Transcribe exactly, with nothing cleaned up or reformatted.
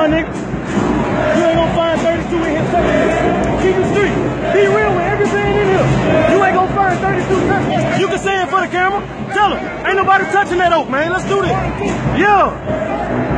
my nigga. You ain't gonna find thirty-two in here touching. Keep the street. Be real with everything in here. You ain't gonna find thirty-two touching. You can say it for the camera. Tell them. Ain't nobody touching that oak, man. Let's do this. Yeah.